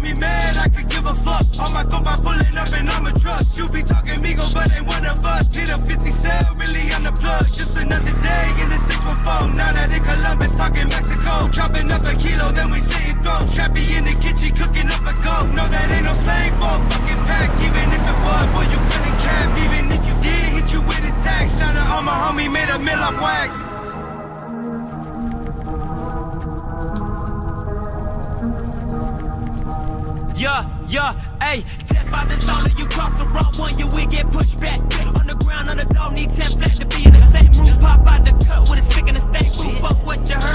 me mad, I could give a fuck. All my compa pulling up and I'm a trucks. You be talking Migo, but ain't one of us. Hit a 50 cell, really on the plug. Just another day in the 614. Now that in Columbus, talking Mexico. Chopping up a kilo, then we sitting throat. Trappy in the kitchen, cooking up a goat. No, that ain't no slang for a fucking pack. Even if it was, boy, you couldn't cap. Even if you did, hit you with a tax. Shout out all my homie, made a mill off wax. Yeah, ayy, death by the zone, you cross the wrong one, you will get pushed back. On the ground, on the dog, need 10 flat to be in the same room. Pop out the cut with a stick in the stank boot. Fuck what you heard.